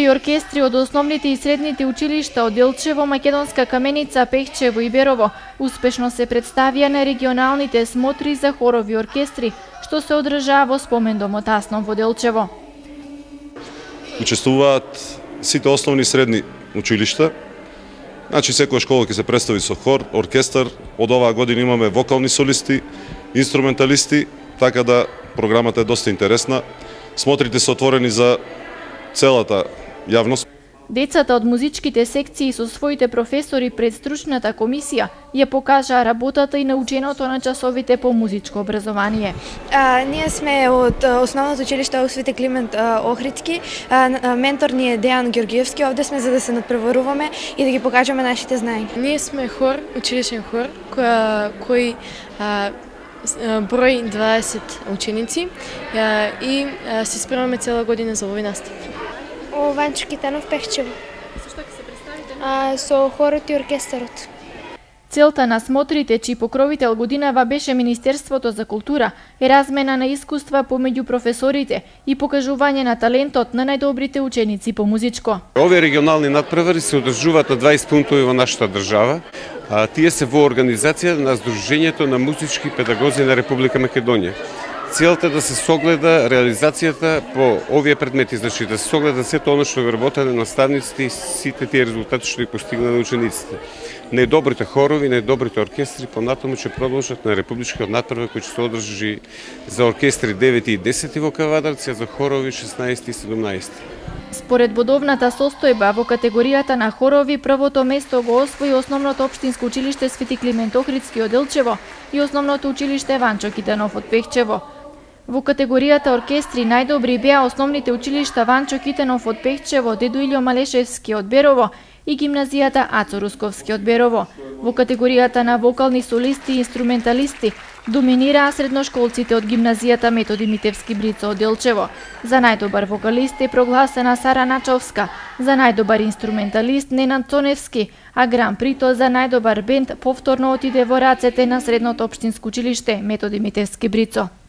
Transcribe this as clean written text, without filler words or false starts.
хорови и оркестри од основните и средните училишта од Делчево, Македонска Каменица, Пехчево и Берово успешно се представија на регионалните смотри за хорови и оркестри, што се одржаа во спомендомот Аснов во Делчево. Учествуваат сите основни и средни училишта. Значи секоја школа ќе се представи со хор, оркестар. Од оваа година имаме вокални солисти, инструменталисти, така да програмата е доста интересна. Смотрите се отворени за целата јавност. Децата од музичките секции со своите професори пред стручната комисија ја покажаа работата и наученото на часовите по музичко образование. Ние сме од основното училиште Свети Климент Охридски. Ментор ни е Дејан Ѓоргиевски. Овде сме за да се надпреваруваме и да ги покажеме нашите знаења. Ние сме хор, училишен хор, кој број 20 ученици и се спремаме цела година за овој настав. Ванчо Китанов, Пехчево. Со што ќе се представите? Со хорот и оркестарот. Целта на смотрите, чиј покровител годинава беше Министерството за култура, е размена на искуства помеѓу професорите и покажување на талентот на најдобрите ученици по музичко. Овие регионални надпревари се одржуваат на 20 пунктови во нашата држава. Тие се во организација на Сдруженијето на музички педагози на Република Македонија. Целта е да се согледа реализацијата по овие предмети, значи да се согледа сето оно што го работеле наставниците и сите тие резултати што ги постигнале учениците. Најдобрите хорови, најдобрите оркестри понатаму ќе продолжат на републичкиот надпревар кој ќе се одржи за оркестри 9 и 10 во Кавадарци, а за хорови 16 и 17. Според бодовната состојба во категоријата на хорови, првото место го освои Основното општинско училиште Свети Климент Охридски од Делчево и Основното училиште Ванчо Китанов од Пехчево. Во категоријата оркестри најдобри беа основните училишта Ванчо Китанов од Пехчево, Дедо Илјо Малешевски од Берово и гимназијата Ацо Русковски од Берово. Во категоријата на вокални солисти и инструменталисти доминираа средношколците од гимназијата Методи Митевски Брицо од Делчево. За најдобар вокалист е прогласена Сара Начовска, за најдобар инструменталист Ненад Цоневски, а Гран Прито за најдобар бенд повторно отиде во рацете на Средното општинско училиште Методи Митевски Брицо.